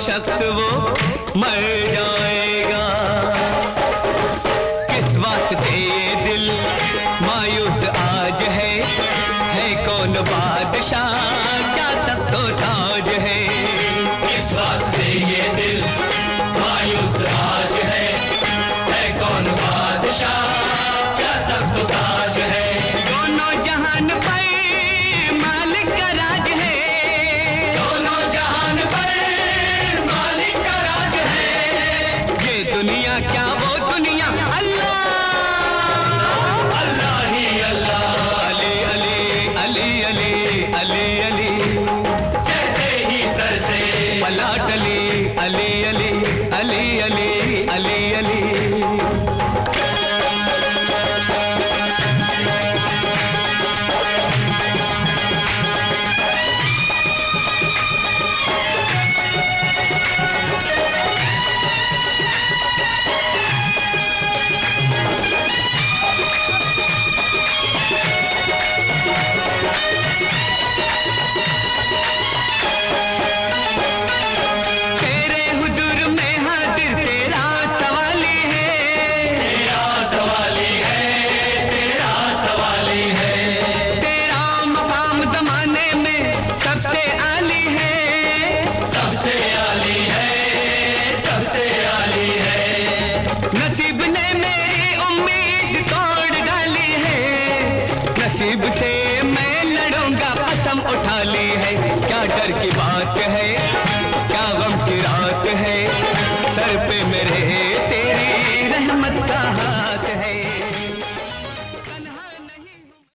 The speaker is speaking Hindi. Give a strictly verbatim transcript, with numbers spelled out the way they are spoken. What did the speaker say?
शख्स वो मर जाएगा। किस वास्ते ये दिल मायूस आज है, है कौन बादशाह क्या तब तो ताज है। किस वास्ते ये दिल मायूस आज है, है कौन बादशाह क्या तब तो ताज है। दोनों जहान पर मालिक का राज है, दोनों जहान पर मालिक का राज है। ये दुनिया क्या वो दुनिया, अल्लाह अल्लाह ही अल्लाह। अली अली अली अली अली अली कहते ही सर से पलट अली अली अली अली अली अली अली। नसीब से मैं लड़ूंगा कसम उठा ली है। क्या डर की बात है, क्या गम की रात है, सर पे मेरे तेरी रहमत का